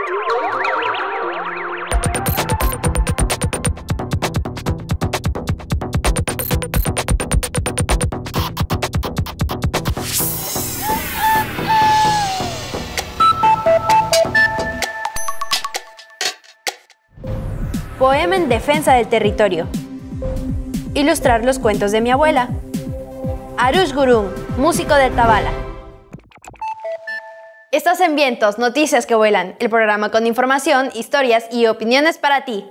Poema en defensa del territorio. Ilustrar los cuentos de mi abuela. Arush Gurung, músico del tabala. Estás en Vientos, noticias que vuelan, el programa con información, historias y opiniones para ti.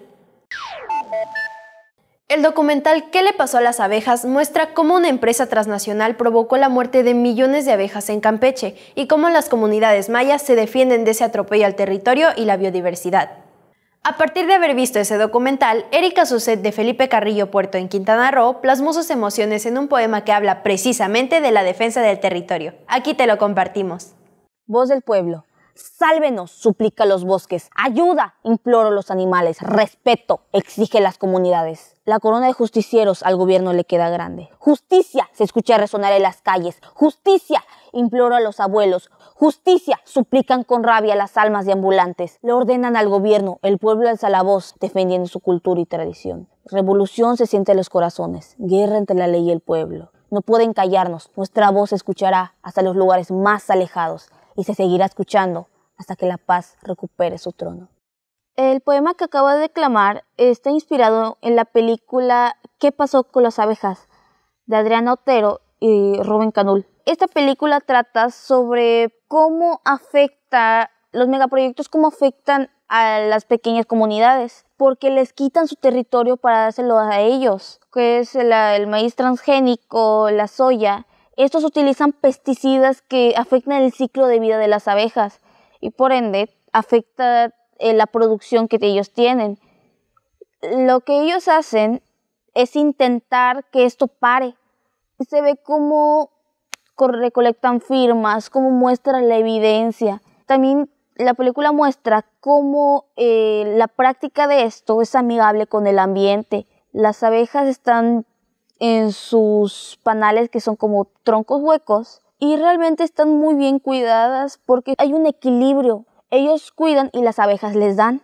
El documental ¿Qué le pasó a las abejas? Muestra cómo una empresa transnacional provocó la muerte de millones de abejas en Campeche y cómo las comunidades mayas se defienden de ese atropello al territorio y la biodiversidad. A partir de haber visto ese documental, Erika Suset de Felipe Carrillo Puerto en Quintana Roo plasmó sus emociones en un poema que habla precisamente de la defensa del territorio. Aquí te lo compartimos. Voz del pueblo. Sálvenos, suplica los bosques. Ayuda, imploro los animales. Respeto, exige las comunidades. La corona de justicieros al gobierno le queda grande. Justicia, se escucha resonar en las calles. Justicia, imploro a los abuelos. Justicia, suplican con rabia las almas de ambulantes. Le ordenan al gobierno, el pueblo alza la voz, defendiendo su cultura y tradición. Revolución se siente en los corazones, guerra entre la ley y el pueblo. No pueden callarnos, nuestra voz se escuchará hasta los lugares más alejados y se seguirá escuchando hasta que la paz recupere su trono. El poema que acabo de declamar está inspirado en la película ¿Qué pasó con las abejas? De Adriana Otero y Rubén Canul. Esta película trata sobre cómo afecta los megaproyectos, cómo afectan a las pequeñas comunidades, porque les quitan su territorio para dárselo a ellos, que es el maíz transgénico, la soya. Estos utilizan pesticidas que afectan el ciclo de vida de las abejas y por ende afecta la producción que ellos tienen. Lo que ellos hacen es intentar que esto pare. Se ve cómo recolectan firmas, cómo muestran la evidencia. También la película muestra cómo la práctica de esto es amigable con el ambiente. Las abejas están en sus panales, que son como troncos huecos, y realmente están muy bien cuidadas porque hay un equilibrio. Ellos cuidan y las abejas les dan.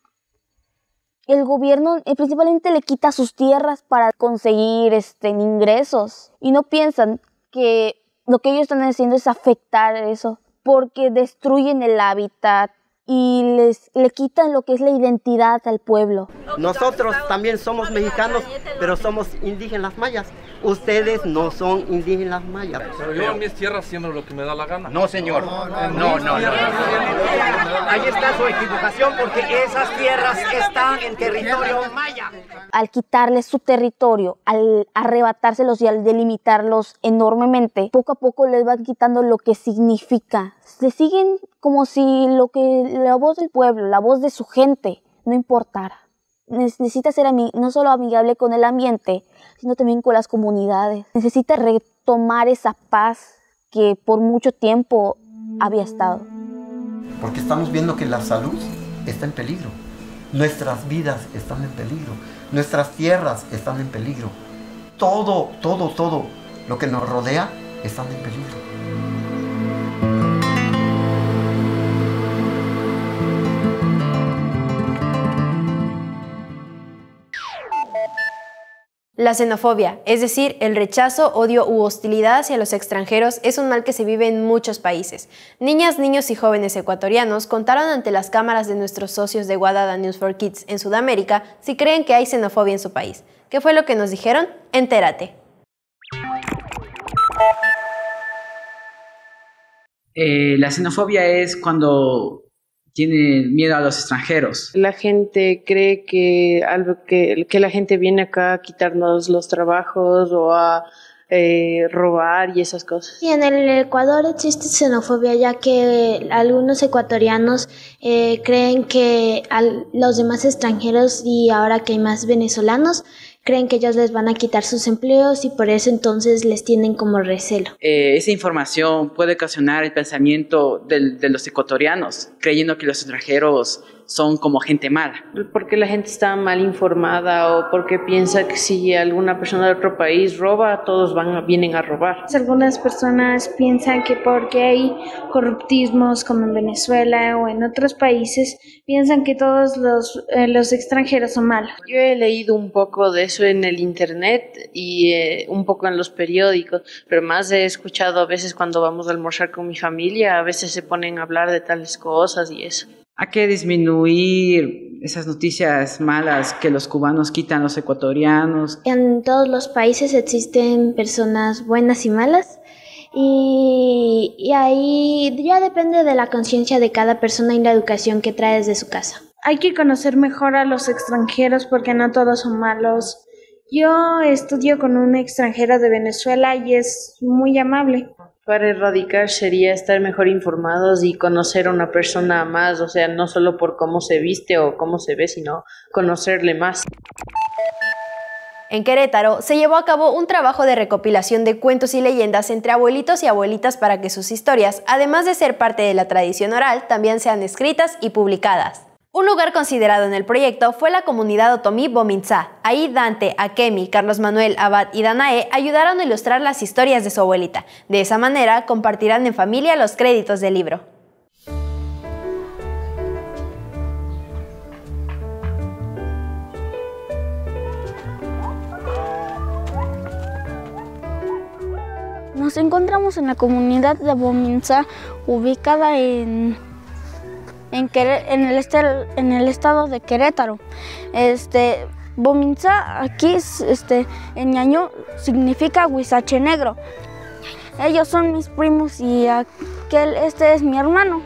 El gobierno principalmente le quita sus tierras para conseguir ingresos y no piensan que lo que ellos están haciendo es afectar eso, porque destruyen el hábitat y le quitan lo que es la identidad al pueblo. Nosotros también somos mexicanos, pero somos indígenas mayas. Ustedes no son indígenas mayas. Pero yo en mis tierras siembro lo que me da la gana. No, señor. No. Ahí está su equivocación, porque esas tierras están en territorio maya. Al quitarles su territorio, al arrebatárselos y al delimitarlos enormemente, poco a poco les van quitando lo que significa. Se siguen como si la voz del pueblo, la voz de su gente, no importara. Necesita ser no solo amigable con el ambiente, sino también con las comunidades. Necesita retomar esa paz que por mucho tiempo había estado. Porque estamos viendo que la salud está en peligro. Nuestras vidas están en peligro. Nuestras tierras están en peligro. Todo lo que nos rodea está en peligro. La xenofobia, es decir, el rechazo, odio u hostilidad hacia los extranjeros, es un mal que se vive en muchos países. Niñas, niños y jóvenes ecuatorianos contaron ante las cámaras de nuestros socios de Guadada News for Kids en Sudamérica si creen que hay xenofobia en su país. ¿Qué fue lo que nos dijeron? Entérate. La xenofobia es cuando tienen miedo a los extranjeros. La gente cree que la gente viene acá a quitarnos los trabajos o a robar y esas cosas. Sí, en el Ecuador existe xenofobia, ya que algunos ecuatorianos creen que los demás extranjeros, y ahora que hay más venezolanos, creen que ellos les van a quitar sus empleos y por eso entonces les tienen como recelo. Esa información puede ocasionar el pensamiento de los ecuatorianos, creyendo que los extranjeros son como gente mala. Porque la gente está mal informada o porque piensa que si alguna persona de otro país roba, todos vienen a robar. Algunas personas piensan que porque hay corruptismos como en Venezuela o en otros países, piensan que todos los extranjeros son malos. Yo he leído un poco de eso en el internet y un poco en los periódicos, pero más he escuchado a veces cuando vamos a almorzar con mi familia, a veces se ponen a hablar de tales cosas y eso. Hay que disminuir esas noticias malas que los cubanos quitan a los ecuatorianos. En todos los países existen personas buenas y malas y ahí ya depende de la conciencia de cada persona y la educación que trae desde su casa. Hay que conocer mejor a los extranjeros porque no todos son malos. Yo estudio con un extranjero de Venezuela y es muy amable. Para erradicar sería estar mejor informados y conocer a una persona más, o sea, no solo por cómo se viste o cómo se ve, sino conocerle más. En Querétaro se llevó a cabo un trabajo de recopilación de cuentos y leyendas entre abuelitos y abuelitas para que sus historias, además de ser parte de la tradición oral, también sean escritas y publicadas. Un lugar considerado en el proyecto fue la comunidad otomí Bominzá. Ahí Dante, Akemi, Carlos Manuel, Abad y Danae ayudaron a ilustrar las historias de su abuelita. De esa manera compartirán en familia los créditos del libro. Nos encontramos en la comunidad de Bominzá, ubicada en el estado de Querétaro. Bominzá aquí en ñañú significa huizache negro. Ellos son mis primos y este es mi hermano.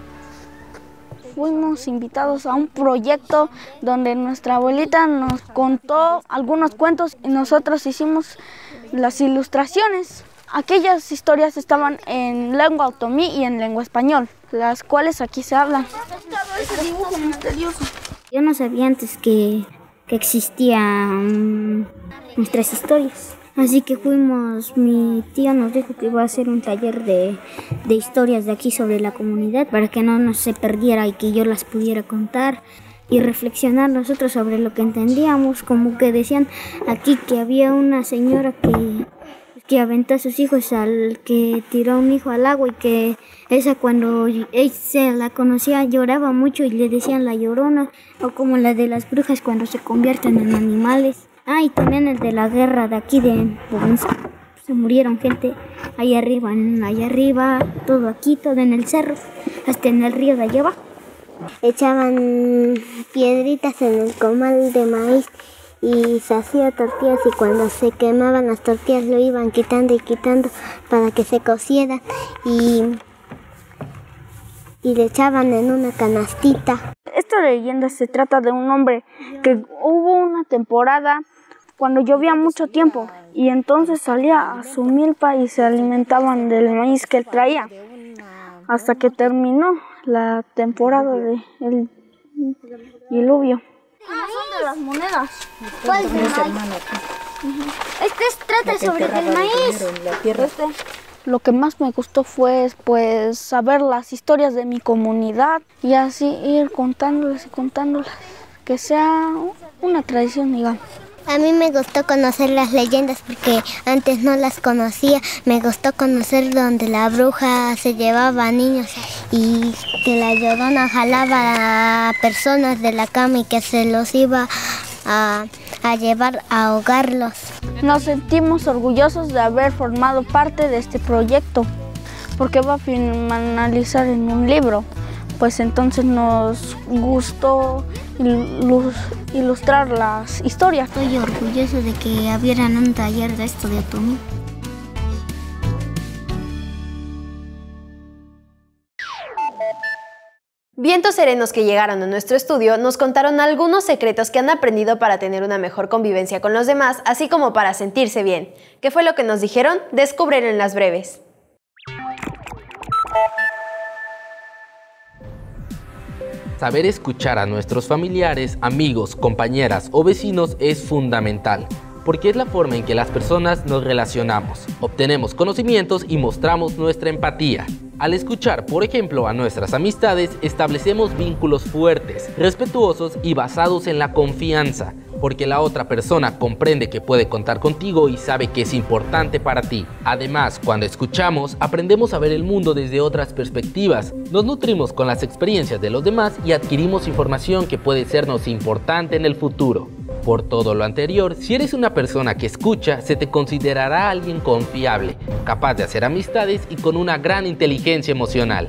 Fuimos invitados a un proyecto donde nuestra abuelita nos contó algunos cuentos y nosotros hicimos las ilustraciones. Aquellas historias estaban en lengua otomí y en lengua español, las cuales aquí se hablan. Ese dibujo misterioso. Yo no sabía antes que existían nuestras historias. Así que mi tío nos dijo que iba a hacer un taller de historias de aquí sobre la comunidad para que no nos se perdiera y que yo las pudiera contar y reflexionar nosotros sobre lo que entendíamos, como que decían aquí que había una señora que aventó a sus hijos al que tiró a un hijo al agua y que esa cuando él se la conocía lloraba mucho y le decían la Llorona, o como la de las brujas cuando se convierten en animales. Y también el de la guerra de aquí de Bominzá. Se murieron gente allá arriba, todo aquí, todo en el cerro, hasta en el río de allá abajo. Echaban piedritas en el comal de maíz y se hacía tortillas y cuando se quemaban las tortillas lo iban quitando y quitando para que se cociera y le echaban en una canastita. Esta leyenda se trata de un hombre que hubo una temporada cuando llovía mucho tiempo y entonces salía a su milpa y se alimentaban del maíz que él traía hasta que terminó la temporada del diluvio. Son de las monedas. ¿Cuál es el maíz? Trata sobre el maíz. Lo que más me gustó fue pues saber las historias de mi comunidad y así ir contándolas, que sea una tradición, digamos. A mí me gustó conocer las leyendas porque antes no las conocía. Me gustó conocer donde la bruja se llevaba a niños y que la Llorona jalaba a personas de la cama y que se los iba a llevar a ahogarlos. Nos sentimos orgullosos de haber formado parte de este proyecto porque va a finalizar en un libro. Pues entonces nos gustó ilustrar las historias. Estoy orgulloso de que abrieran un taller de esto de otomí. Vientos serenos que llegaron a nuestro estudio nos contaron algunos secretos que han aprendido para tener una mejor convivencia con los demás, así como para sentirse bien. ¿Qué fue lo que nos dijeron? Descúbrelo en las breves. Saber escuchar a nuestros familiares, amigos, compañeras o vecinos es fundamental, porque es la forma en que las personas nos relacionamos, obtenemos conocimientos y mostramos nuestra empatía. Al escuchar, por ejemplo, a nuestras amistades, establecemos vínculos fuertes, respetuosos y basados en la confianza, porque la otra persona comprende que puede contar contigo y sabe que es importante para ti. Además, cuando escuchamos, aprendemos a ver el mundo desde otras perspectivas, nos nutrimos con las experiencias de los demás y adquirimos información que puede sernos importante en el futuro. Por todo lo anterior, si eres una persona que escucha, se te considerará alguien confiable, capaz de hacer amistades y con una gran inteligencia emocional.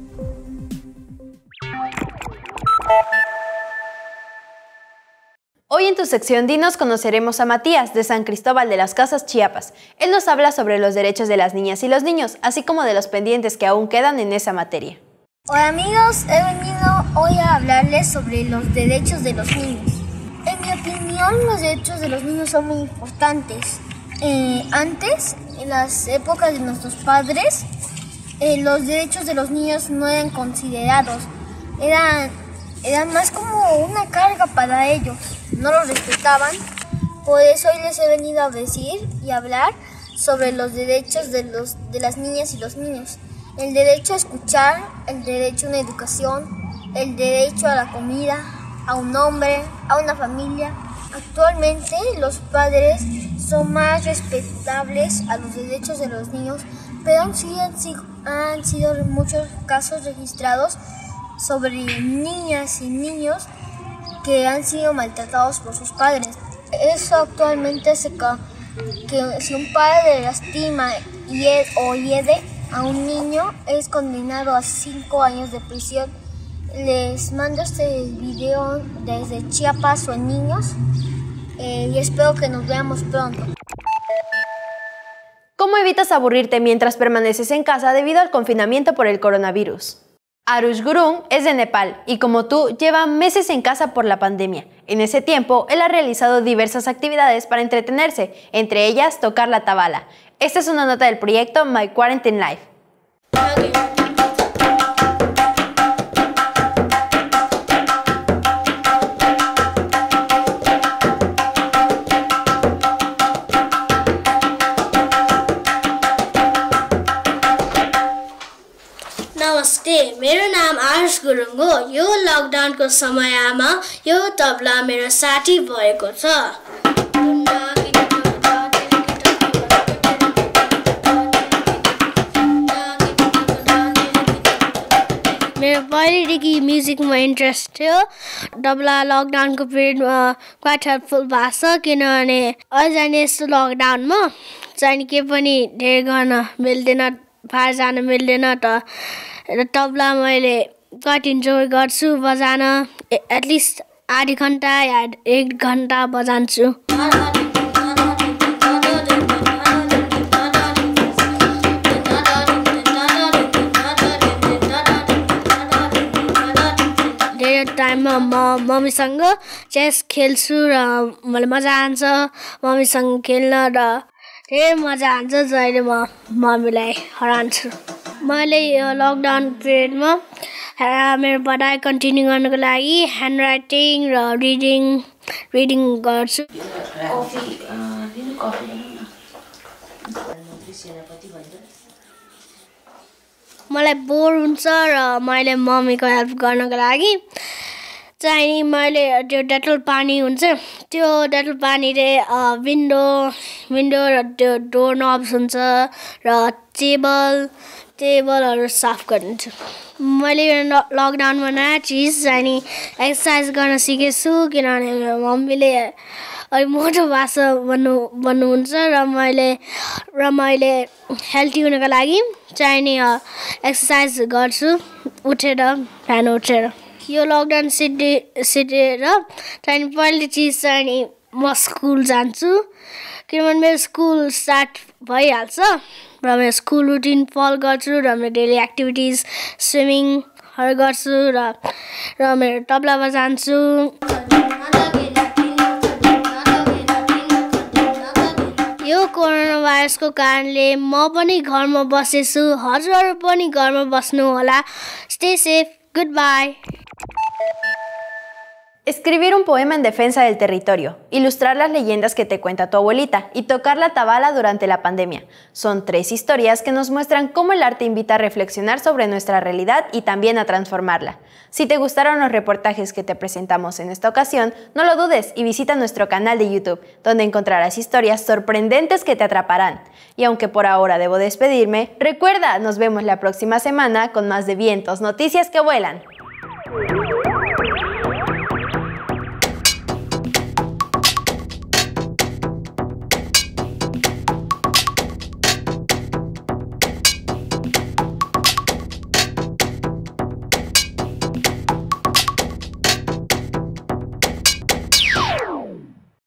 Hoy en tu sección Dinos conoceremos a Matías de San Cristóbal de las Casas, Chiapas. Él nos habla sobre los derechos de las niñas y los niños, así como de los pendientes que aún quedan en esa materia. Hola amigos, he venido hoy a hablarles sobre los derechos de los niños. En mi opinión, los derechos de los niños son muy importantes. Antes, en las épocas de nuestros padres, los derechos de los niños no eran considerados. Eran más como una carga para ellos. No los respetaban. Por eso hoy les he venido a decir y hablar sobre los derechos de las niñas y los niños. El derecho a escuchar, el derecho a una educación, el derecho a la comida, a un hombre, a una familia. Actualmente los padres son más respetables a los derechos de los niños, pero aún sí han sido muchos casos registrados sobre niñas y niños que han sido maltratados por sus padres. Eso actualmente hace que si un padre lastima o hiere a un niño, es condenado a 5 años de prisión. Les mando este video desde Chiapas o en Niños y espero que nos veamos pronto. ¿Cómo evitas aburrirte mientras permaneces en casa debido al confinamiento por el coronavirus? Arush Gurung es de Nepal y como tú lleva meses en casa por la pandemia. En ese tiempo, él ha realizado diversas actividades para entretenerse, entre ellas tocar la tabala. Esta es una nota del proyecto My Quarantine Life. नमस्ते, मेरो नाम आरुष गुरुङ हो। यो लकडाउनको समयमा यो तबला मेरो साथी भएको छ। मेरो पहिलेदेखि म्युजिकमा इन्ट्रेस्ट थियो। तबला लकडाउनको पिरियडमा क्वाइट हेल्पफुल भएको छ, किनभने अहिले यस्तो लकडाउनमा चाहिँ के पनि धेरै गर्न मिल्दैन, बाहिर जान मिल्दैन त तबला मैले कति इन्जोय गर्छु बजान। एटलिस्ट आधी घन्टा या 1 घन्टा बजान्छु। धेरै टाइममा म मम्मीसँग चेस खेल्छु र मलाई मजा आउँछ मम्मीसँग खेल्न र धेरै मजा आउँछ जहिले म मम्मीलाई हराउँछु। मैले यो लकडाउन पिरियडमा मेरो पढाइ कन्टिन्यू गर्नको लागि ह्यान्ड राइटिङ र रिडिङ गर्छु। मलाई बोर हुन्छ र मैले मम्मीको हेल्प गर्नको लागि चाहिँ मैले त्यो डेटल पानी हुन्छ, त्यो डेटल पानीले विन्डो र त्यो डोर नब्स हुन्छ र टेबलहरू साफ गरिदिन्छु। मैले लकडाउनमा नयाँ चिज चाहिँ एक्सर्साइज गर्न सिकेछु, किनभने मेरो मम्मीले अलिक मोटो भाषा भन्नुहुन्छ र मैले हेल्थी हुनको लागि चाहिँ एक्सर्साइज गर्छु बिहान उठेर। यो लकडाउन सिटेर चाहिँ पहिलो चिज चाहिँ म स्कुल जान्छु, किनभने मेरो स्कुल स्टार्ट भइहाल्छ र मेरो स्कुल रुटिन फलो गर्छु र मेरो डेली एक्टिभिटिज स्विमिङहरू गर्छु र मेरो तबला बजान्छु। यो कोरोना भाइरसको कारणले म पनि घरमा बसेछु, हजुरहरू पनि घरमा बस्नु होला। Stay safe, goodbye. Escribir un poema en defensa del territorio, ilustrar las leyendas que te cuenta tu abuelita y tocar la tabala durante la pandemia. Son 3 historias que nos muestran cómo el arte invita a reflexionar sobre nuestra realidad y también a transformarla. Si te gustaron los reportajes que te presentamos en esta ocasión, no lo dudes y visita nuestro canal de YouTube, donde encontrarás historias sorprendentes que te atraparán. Y aunque por ahora debo despedirme, recuerda, nos vemos la próxima semana con más de Vientos, noticias que vuelan.